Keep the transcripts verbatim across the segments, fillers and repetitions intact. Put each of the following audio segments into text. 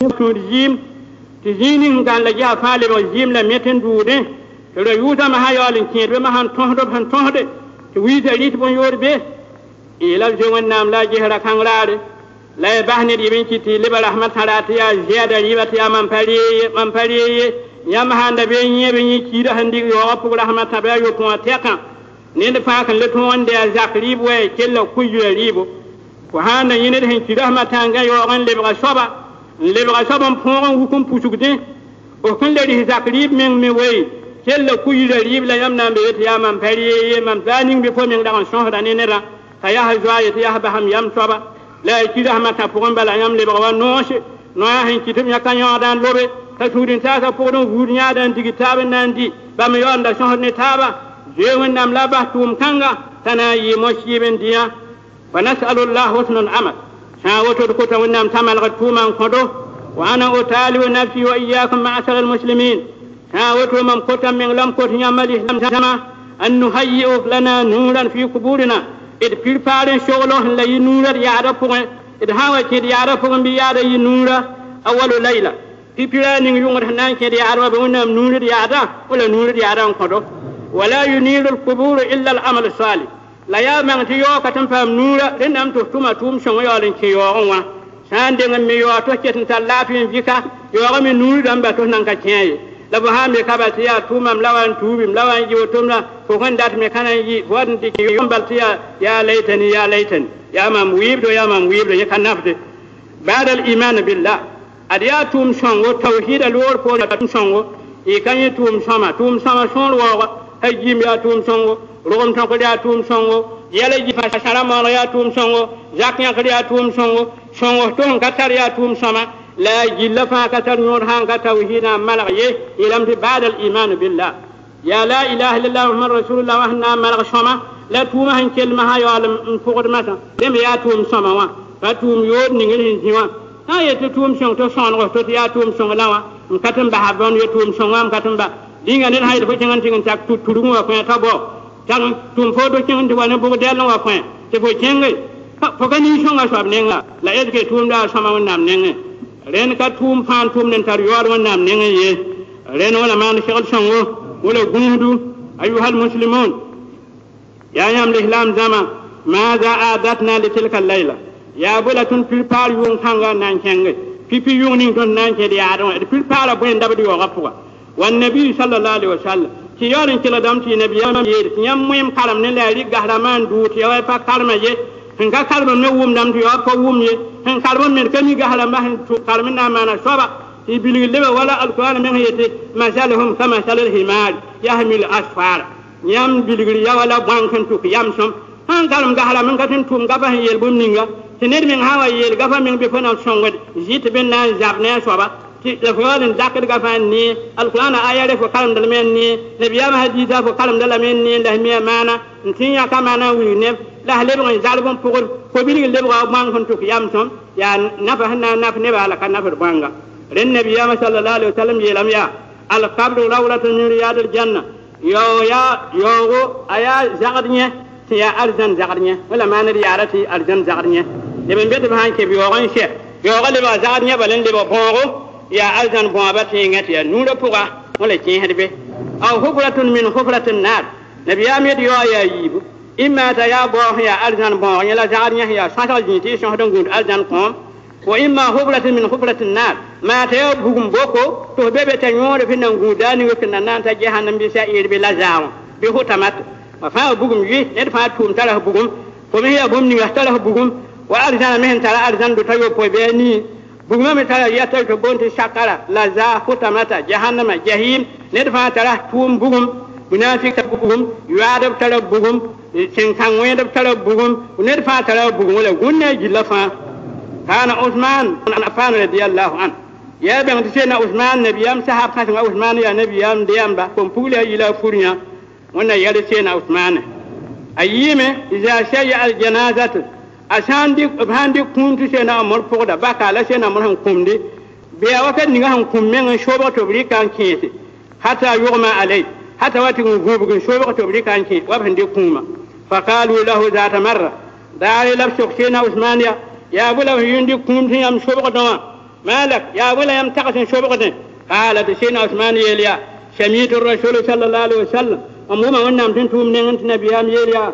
tu jim ti jinin gan la ja faale ro jim la meten duude to ro yuta ma ha yolin kiebe ma han tohdo han tohde ti wiita rit bon yorbe ila je wonnam la jehra kangraade la bahne di ben kiti liba rahmat harati ya ziyada ribati ya man pariye man pariye yam handa be nyebe nyi kida handi yo apu rahmat ba yo ko teka ne da fa kan le to wonde ya zakri bo e kella kuju ribo ko handa yine hen kida rahmat nga yo ran le ba soba le ba soba pon hukum pusugde o kan le di zakri men me we kella kuju ribo la yam na be ya man pariye man zaning be fo men da kan shohda ne ne ra kaya ha joye ya ba ham yam soba la kida hamata pour mbala yam le bawa noche no ya hen kitum yakanyo dan lobe ta tudin ta ka pour don wurnya dan digitabe nandi bam yonda shohne taba je wonnam la bahtum kanga tana yi moshi ben dia fa nas'alu allah husnul amal sa wato ko ta wonnam tamal gatuma kodo wa ana utali wa nafsi wa iyyakum ma'ashar al muslimin sa wato mam ko tam men lam ko nyamali sama an nuhayyi lana nuran fi quburina id pirparen shoglo la yinura yaada point id hawa ke yaada point bi yaada yinura awalu layla pipirani yungur hanan ke yaada ba wonam nura yaada wala nura yaada ko do wala yuniru alqubur illa alamal salih la ya man ti yo katam fam nura denam to tuma tum shongo yolen ke yo onwa sande ngam mi yo to ketin ta lafin vika yo ngam nura damba to nan ka keye la ba ha me kabati ya tumam lawan tubim lawan ji wotumna ko hondat me kanan yi wonde ki yombaltiya ya laytani ya laytani ya mam wibdo ya mam wibdo ya kanafde ba'da al iman billah adiyatum songo tawhid al wor ko tum songo e kanye tum sama tum sama son wo hajim ya tum songo rom tan ko ya tum songo yele ji fa salama ya tum songo zaknya ko ya tum songo songo ton katar ya tum sama لا جل فاكتر نور هانك توحيدا ملغيه إلى بعد الإيمان بالله يا لا إله إلا الله محمد رسول الله وحنا ملغ شما لا توما هن كلمة هاي على فوق متى لم ياتوم سما فتوم يود نيجي هنجوا هاي تتوم شون تشون وتو ياتوم شون لا مكتم بحبون يتوم شون مكتم با دينغ نين هاي بتشان تين تاك تودو وكان تابو تان توم فودو تين دوانا بودل وكان تبو تشينغ فكاني شون أشوف نينغ لا يدك توم لا سما ونام نينغ ren ka tum pan tum nen tar yor wonnam ne ngaye ren wala man shgal shango wala gundu ayuha almuslimun ya yam l'islam zama madha adatna li tilka al-layla ya bulatun fil par yung hanga nan kenge pipi yung ning don nan ke dia don fil par bo en dabdi yo gafuwa wan nabi sallallahu alaihi wasallam ki yorin kila dam ti nabi yam yedi nyam muyem karam ne la ri gahraman du ti wa pa karma ye hinga kalma me wum dam ti yo ko wum ye hen kalma men kami gahala ma hen kalma na mana soba ibili lebe wala alquran men yete masalhum kama salal himar yahmil asfar nyam biligi ya wala bankan tu yam som han kalma gahala men katin tum gaba hen yel bum ninga tener men hawa yel gaba men be fona songo jit ben na zabne soba ti la fawalin dakar gafa ni alquran ayare fo kalam dal men ni nabiyama hadida fo kalam dal men ni ndah mi mana ntinya kama na wi ne la lebe ngi zalbon pugol ko bili lebe ga man kon to yam tom ya nafa hanna naf ne ba la kan nafar banga ren nabi ya sallallahu alaihi wasallam yelam ya al qabru rawlatun min riyadil janna yo ya yo aya zagadnya ya arjan zagadnya wala man riyarati arjan zagadnya lebe mbete ba hanke bi yo gon she yo ga lebe zagadnya balen lebe bongo ya arjan bon abati ngati ya nura puga wala kin hadbe aw hukratun min hukratin nar nabi ya mi yo ya yibu imma ta ya bo ya arjan bo ya la jarnya ya sakal jinti so don gud arjan kom wa imma hubratin min hubratin nar ma ta ya bugum boko to bebe ta nyore finan gudani wa finan nan ta jahannam bi sa'ir bi lazam bi hutamat wa fa bugum yi ne fa tum tara bugum ko mi ya bum ni wa tara bugum wa arjan men tara arjan do tayo po be ni bugum me tara ya ta ko bonti sakara laza hutamata jahannama jahim ne fa tara tum bugum munafik ta bugum yuadab tara bugum sin kan weda tara bugum ne fa tara bugum wala gunne jilla fa kana usman an afan radiyallahu an ya ban tsena usman nabiyam sahab kan usman ya nabiyam diyam ba kon pule ila furnya wannan ya tsena usman ayyime idza shayya al janazatu asandi bandi kuntu sena amor poda baka la sena amor han kumde be wakat ni han kummen shoba to bri kan kete hatta yughma alai hatta wati ngubugun shoba to bri kan kete wa bandi kuma faqalu lahu zata marra dali lafshu sena usman ya ya bula yundi kuntu yam shoba do مالك يا ولا يم تقسن شبغتين قالت سيدنا عثمان يليا سميت الرسول صلى الله عليه وسلم أموما ونام تنتم من أنت نبيام يليا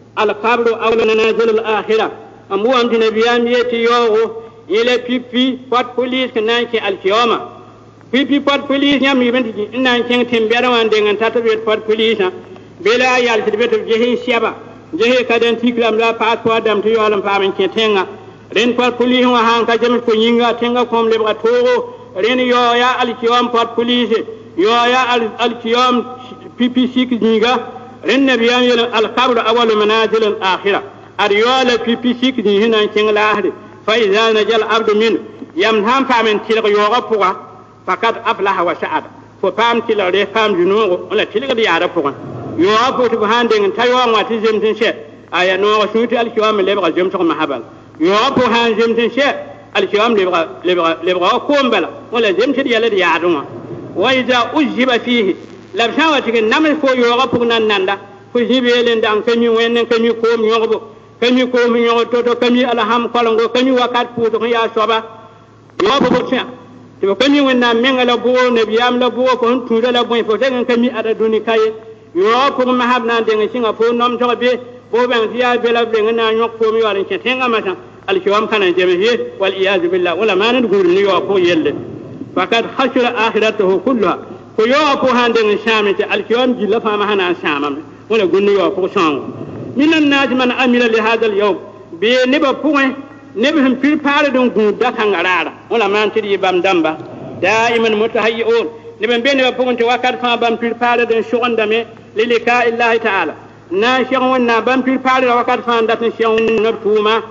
القبر أول نازل الآخرة أموما أنت نبيام يتي يوغو إلى بيبي فات بوليس كنانك الكيوما بيبي فات بوليس يام يبنتي إنان تنبير وان دنgan تاتبيت فات بوليس بلا يال تبيت جهي سيابا جهي كدن تيكلام لا باسوا دام تيوالم فامن كتنغا رين فات بوليس وهان كجمل كنينغا تنغا كوم لبغا توغو رين يويا الكيوم فات بوليس يويا الكيوم بيبي سيك نيغا رين نبيام يل القبر أول منازل الآخرة أريولا بيبي سيك نيهنا كنغ لاهري فإذا نجل عبد من يمنهم فامن تلغ يوغا فقد أفلح وسعد ففام تلغ ري فام جنوغ ولا تلغ دي يعرفوغا يوغا فوتبهان دين تايوان واتي زمتن شيء آيا نوغا سوتي الكيوام لبغا جمتغ محبال يوغا فوهان زمتن شيء الكيوام لبغا لبغا لبغا كومبلا ولا زمتن يلد يعرفوغا وإذا أجب فيه لبساوة نمل فو يوغا فوغنا ناندا فجيبه لندان كمي وين كمي كوم يوغبو kami ko mi yo to kami alham kolongo kami wakat puto ya soba yo bo tia to kami wonna menga bo nabiyam la bo ko tude la bo fo tan kami ada duni kay yo ko ma habna de ngi po nom to be bo ben dia be la be ngana nyok ko mi wala ci tenga mata al kiwam kana jeme he wal iyaz billah wala man ngur ni yo ko yelle fakat khashira akhiratuhu kullaha ko yo ko hande ngi shamite al kiwam jilla fa ma hana shamam wala gunni yo ko song من الناس من عمل لهذا اليوم بنبا بوين نبهم في البارد غودا كانغارا ولا ما انتي بام دامبا دائما متهيئون نبن بين بوين توكل فا بام في البارد شغن دمي للقاء الله تعالى ناشون ونا بام في البارد وكل فا دات شون نبتوما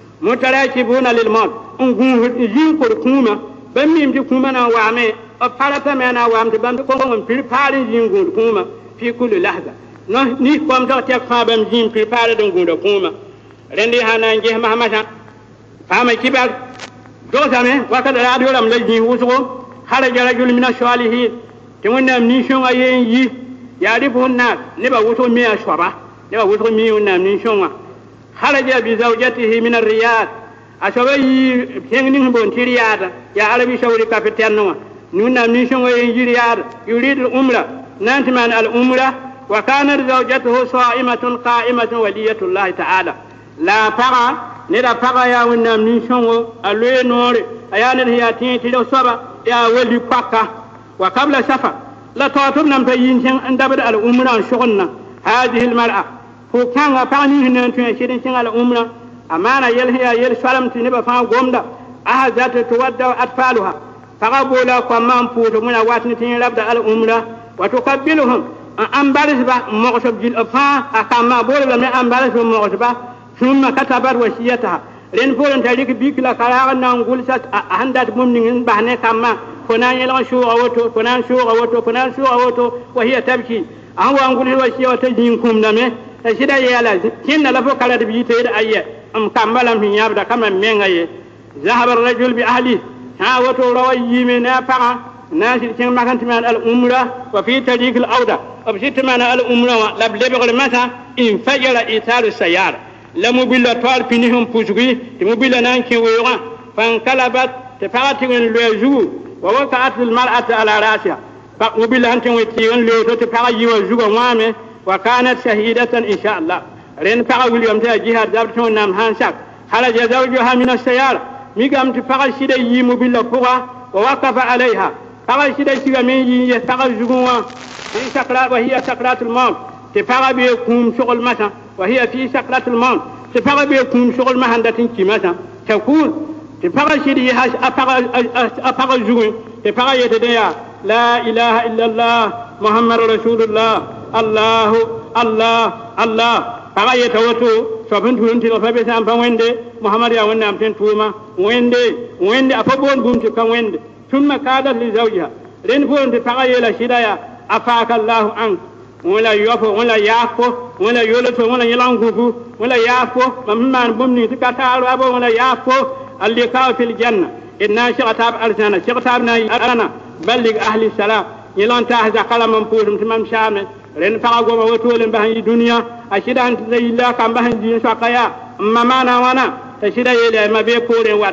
متراكبون للموت غو جين كو كوما باميم دي كوما نا وامي افارتا منا وام دي بام كو في البارد جين غو كوما في كل لحظه no ni kom do tek fa bam jim prepare don gundo kuma rendi hana nge mahamata fama kibar do same wakata radio lam lajni wusugo hala jarajul min ashwalihi timonna ni shon ayen yi ya rifun nas ne ba wuto mi ashwaba ne ba wuto mi wonna ni shon wa halaja bi zawjatihi min ar-riyad ashwaba yi pengni bon tiriyada ya arabi shawri kapiten no nunna ni shon ayen yi riyad yurid al-umra nantiman al-umra وكانت زوجته صائمة قائمة ولية الله تعالى لا فرع نرى فرع يا ونام نيشون ألوي نور أيان الهياتين تلو صبا يا ولي بكا وقبل سفر لا تعتبنا مبينشن أن دبر الأمرا شغلنا هذه المرأة هو كان فعني هنا تنشرين شن الأمرا أمانة يلهي يل سلام تنبا فان قومدا أهزات تودع أطفالها فقبولا كمان فوت من واتن تنبدا الأمرا وتقبلهم أمبارس با مغصب جل أفا أكما بولا من أمبارس مغصبا ثم كتبت وصيتها لين فورن تلك بيك لا كلام نقول سات أهندت ممن بحنا كما فنان يلغى شو أوتو فنان شو أوتو فنان شو أوتو وهي تبكي أهو أقول الوصية وتجينكم نمه تشيدا يلا كنا لفو كلا تبيتير أيه أم كملا من يابدا كما من أيه ذهب الرجل بأهله ها وتو روي من أفعى ناس كان ما كانت من الأمرة وفي طريق الأوضة أبشرت من الأمرة لبلغ المسا انفجر إيثار السيارة لموبيل طوال فينهم بوجي موبيل نانكي ويرا فانقلبت تفاتر الوجو ووقعت المرأة على رأسها فموبيل أنت وتيرن لوجو تفاجي وجو وامه وكانت شهيدة إن شاء الله رين فاجي اليوم تجيها دابتون نام هانسك خرج زوجها من السيارة ميقام تفاجي شيء يموبيل فوقها ووقف عليها فاجي شيء شيء من يستغل جوا في سكرات وهي سكرات الموت تفاجي بيكون شغل مثلا وهي في سكرات الموت تفاجي بيكون شغل ما هندتين كمثلا تقول تفاجي شيء هاش أفاجي أفاجي جوا تفاجي يتديا لا إله إلا الله محمد رسول الله الله الله الله فاجي يتوتو سبحان تقولون تلو فبيسام فويندي محمد يا ونام تنتوما ويندي ويندي أفبون بومت كويندي ثم قالت لزوجها لين فون تفاجي لا شدايا أفاك الله عنك ولا يوفو ولا يافو ولا يولتو ولا يلانغوفو ولا يافو ممن بومني تكاتال وابو ولا يافو اللقاء في الجنة إن شغتاب أرسانا شغتابنا أرنا بلغ أهل السلام يلان تهزا قلم منفورم تمام شامل ren faga goma wotolen bahan dunya ashida anta illa kan bahan din sakaya mamana wana ashida yele mabe kore wate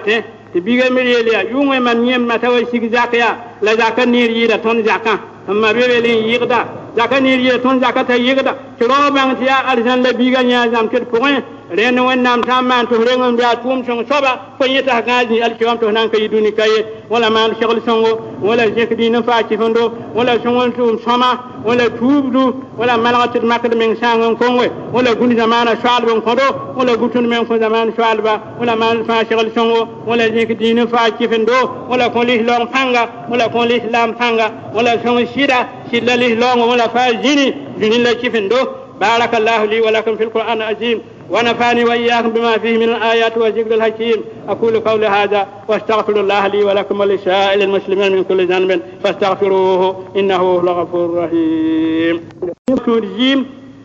ti biga mirelia yungwe man nyem matawa sig zakya la zakan ni yida ton zakan amma bebelin yigda zakan ni yida ton zakata yigda ti ro bang ti arjan la biga nya zam ket point ren won nam tamman to rengom dia tum song soba ko yeta gaji al kiwam to nan kay duni kay wala man shaghl songo wala jekdi na fa ci fondo wala songol tum soma wala tubdu wala malagat makad men sangon kongwe wala gundi zamana shalbon kodo wala gutun men ko zaman shalba wala man fa shaghl songo wala jekdi na fa ci fondo wala ko li long panga wala ko li lam panga wala song shida shilla li long wala fa jini jini la ci fondo بارك الله لي ولكم في القرآن العظيم ونفعني وإياكم بما فيه من الآيات والذكر الحكيم أقول قولي هذا واستغفر الله لي ولكم ولسائر المسلمين من كل ذنب فاستغفروه إنه هو الغفور الرحيم. تجيم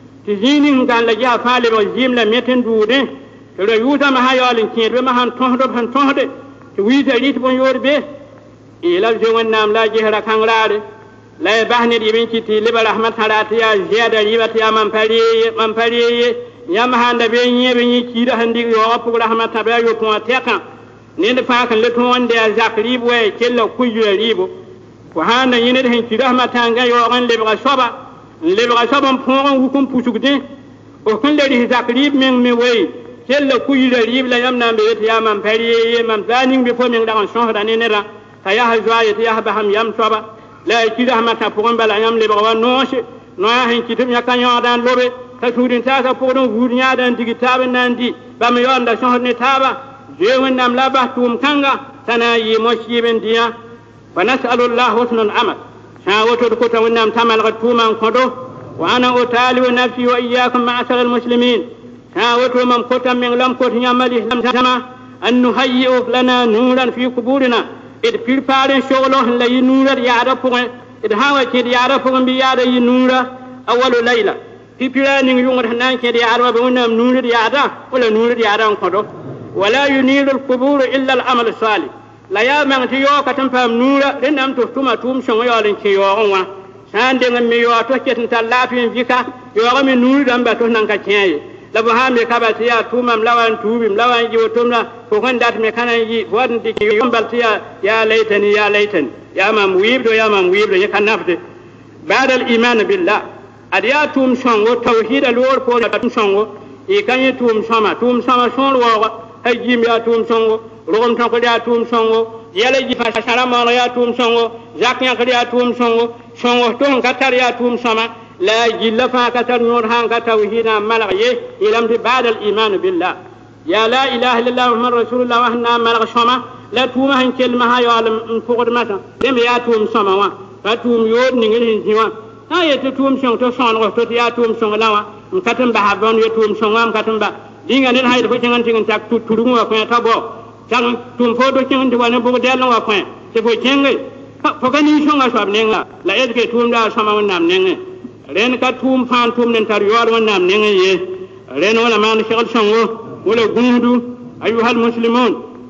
تجيني كان لجا فالي وجيم لم يتن دوده تلو يوتا ما هيالين كير بما هن تهد بهن تهد تويتا ليت بن يور به إلى الجوان نام لا جهر كان راري لا يبهني ديبين كتي لبا رحمة حراتيا زيادة ريبتيا من فري من فري يام هاند بيني بيني كيدا هندي يوقف رحمة تبع يكون تيكا نين فاكن لتوان دي زاكريب وي كيلو كوجو ريبو وهاند يند هن كيدا رحمة تانغا يوغن لبغا شوبا لبغا شوبا مفوغن وكم پوشوكدين وكن لدي زاكريب من مي وي كيلو كوجو ريب لا يامنا بيتيا من فري من فانين بفو من دغن شهر نينرا فيا هزوايت يا بهم يام شوبا لا يكيد أحمد تفوقن بلا يام لبغوا نوش نواه هن كتب يكان يادان لوبي تسودين تاسا فوقن وودنيا دان دي كتاب ناندي بام يوان دا شهر نتابا جيوين نام لابه توم كانغا سنا يموشيبن ديا فنسأل الله حسن العمل شاوتو دكوتا ونام تمال غتوما انقضو وأنا أتالي نفسي وإياكم معشر المسلمين شاوتو من قوتا من لم قوت يامل إسلام سما أن نهيئ لنا نورا في قبورنا إذ في الفارن شغله لا ينور يعرفون إذ هوا كده يعرفون بيار ينور أول ليلة في بلان ينور هناك كده يعرفون نور يعرف ولا نور يعرف كده ولا ينير القبور إلا العمل الصالح لا يا من تيو كتنفهم نور لأنهم تفتما توم شو يالين كيوعوا ساندين ميو توكيت نتلافين فيكا يوعوا من نور دم بتوهن كتير لبهام يكابتيا تومم لوان توبم لوان يجوا تومنا فوقن دات مكانا يجي فوقن تيجي يوم بلتيا يا ليتني يا ليتني يا مام ويبدو يا مام ويبدو يكان نفسه بعد الإيمان بالله أديا توم شانغو توحيد الور فوق توم شانغو يكان يتوم شما توم شما شون ووا هجيم يا توم شانغو لغم شانغو يا توم شانغو يلا يجي فشلام يا توم شانغو زاكيا يا توم شانغو شانغو توم كتر يا توم شما لا جل فاكتر نور هان كتوحيدا ملغيه إلى بعد الإيمان بالله يا لا إله إلا الله محمد رسول الله وحنا ملغ شما لا توما هن كلمة هاي على فوق مثلا لم ياتوم شما وا فتوم يود نيجي نجوا هاي تتوم شون تشون وتوت ياتوم شون لا وا مكتم بحبان يتوم شون وا مكتم با دينغ نين هاي فوتشان تيغن تاك تودو وا كون تابو تان توم فودو تيغن دي وانا بوغ ديال وا كون تفو تيغي فوغاني شون وا شواب نينغا لا إدكي توم دا شما ونام نينغي ren ka tum fan tum nen tar yor wonam nenge ye ren wala man shagal shango wala gundu ayuha almuslimun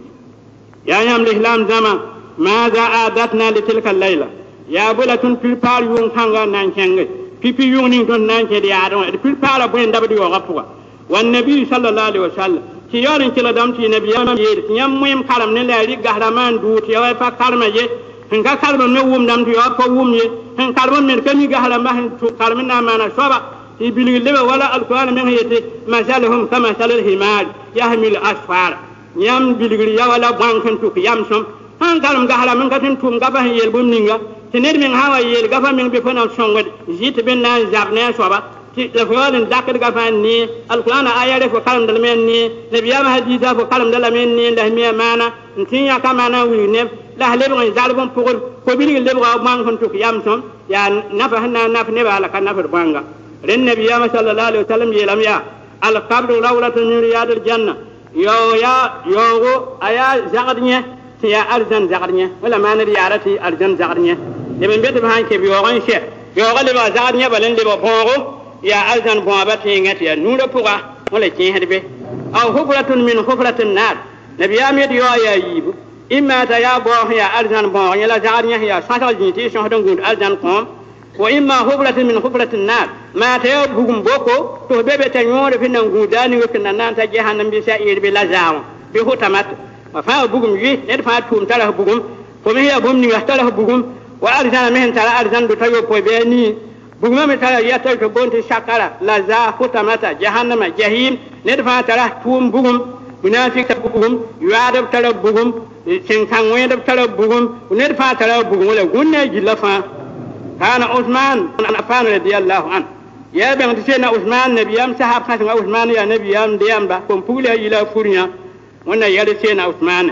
ya yam l'islam zama ماذا أعددنا لتلك الليلة يا بلتون في البال يوم كانغا نانشنغ في في يوم نينتون نانشدي يارون في البال بوين دبدي وغفوا والنبي صلى الله عليه وسلم تيارن كلا دم تي نبي يام يير يام ميم كلام نلاري غهرمان دوت يا فا كلام يي هنگا كلام نووم دم تي أبا ووم يي هن كلام من كمي غهرما هن كلام نامانا شوبا يبلغ لبا ولا القرآن من هيتي مثلهم كمثل الحمار يحمل أسفار يام بلغ يا ولا بانكن توك يام سوم han galam gahala men gatin tum gaba yel bum ninga tener men hawa yel gaba men be fona songod jit ben na zabne soba ti la fawalen dakar gafa ni alquran ayare fo kalam dal men ni nabiya ma hadida fo kalam dal men ni la mi mana ntin ya kama na wi ne la hale bon zalbon pugol ko bili le ba man kon to yam som ya nafa hanna naf ne ba la kan nafa banga ren nabiya ma sallallahu alaihi wasallam yelam ya al qabru rawlatun min riyadil janna yo ya yo aya zagadnya يا أرجن زغرنيا ولا ما ندري عرتي أرجن زغرنيا لمن بيت بهان كي بيوغن شيء بيوغن لبا زغرنيا بلن لبا بونغو يا أرجن بوابتي نتي نور بوغا ولا شيء هربي أو حفرة من حفرة النار نبي أمير يا يا يب إما تيا بوه يا أرجن بوغ يلا زغرنيا يا ساشل جنتي شهدن قول أرجن قوم وإما حفرة من حفرة النار ما تيا بوغم بوكو تهبب تنور في نغوداني وكنا نانتا جهنم بسائر بلا زاو بهو تمت wa fa bugum yi ne fa tum tara bugum ko me ya bum ni ga tara bugum wa arzana men tara arzan do tayo po be ni bugum me tara ya tara to bonte shakara la za hutamata jahannama jahim ne fa tara tum bugum munafika bugum yuadab tara bugum sin kan wedab tara bugum ne fa tara bugum wala gunne jilla fa kana usman an afan radiyallahu an ya ben sena usman nabiyam sahab kan usman ya nabiyam diyam ba kom pula ila furnya wannan ya sena usman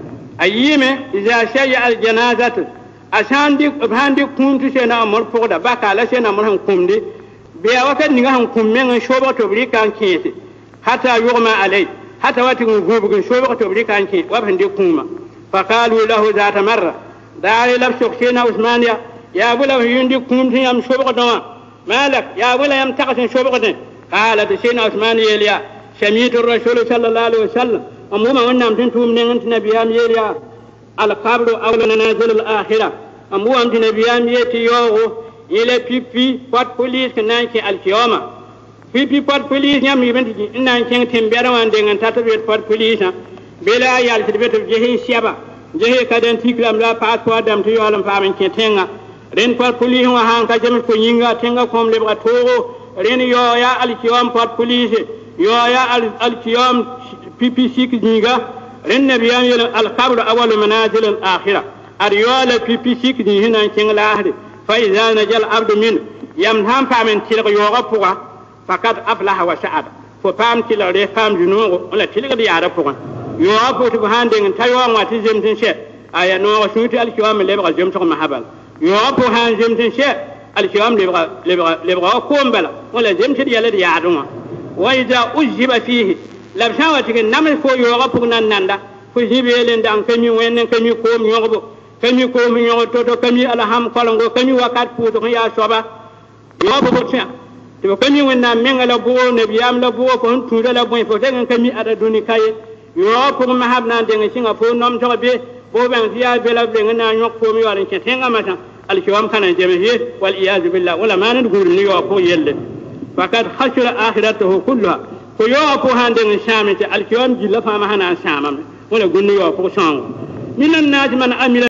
ayime iza shayya al janazatu asandi bandi kuntu sena amor poda baka la sena amor han kumdi biya wakat ninga han kummen shoba to bri kan kiti hatta yugma alai hatta wati ngubugun shoba to bri kan kiti wa bandi kuma faqalu lahu zata marra dali labsu sena usman ya ya bula yundi kuntu yam shoba to مالك يا ولا يم تقسم شو بقدن قالت سيدنا عثمان يليا سميت الرسول صلى الله عليه وسلم أموما ونام تنتم من أنت نبيام يليا القبر أول منازل الآخرة أمو أنت نبيام يتي يوغو إلى بي بي بات بوليس كنانكي الكيوما بي بي بات بوليس يام يبنتي إنانكي تنبيرا واندين تاتبيت بات بوليس بلا يالتبيت جهي سيابا جهي كدن تيكلام لا باسوا دام تيوالم فامن كتنغا ren pat police wa han ka jam ko yinga tenga kom le ba togo ren yo ya al kiyam pat police yo ya al kiyam ppc kinga ren nabiyam yel al qabr awal manazil al akhirah ar yo la ppc kin hina kin la ahdi fa idha najal abd min yam ham famen tilga yo ga puga fakat aflaha wa sa'ada fo pam tilga re pam juno wala tilga ya ra puga yo apo to hande ngin tayo ngati jemtin she aya no suuti al kiyam le ba jemto mahabal yo po han jemtin she al kiyam lebra lebra lebra ko mbala wala jemtin yalla di yaaduma wa iza ujiba fihi labshawati ken nam ko yo ga po nan nanda ko hibelen dan kami wen kami ko mi yobo kami ko mi yobo to to kami alham kolongo kami wakat pu to ya soba yo bo bo tia to kami wen na mengala bo nabiyam la bo ko tu la bo fo ten kami ada duni kay yo po mahab nan de nginga fo nom to be bo ben fiya bela be ngana nyok ko mi warin tenga mata الكوام كان جميل والعياذ بالله ولا ما نقول نيو أبو يلد فقد خسر آخرته كلها فيو أبو هاندن شامت الكوام جل فما هنا شامم ولا قل نيو أبو شام من الناس من أمل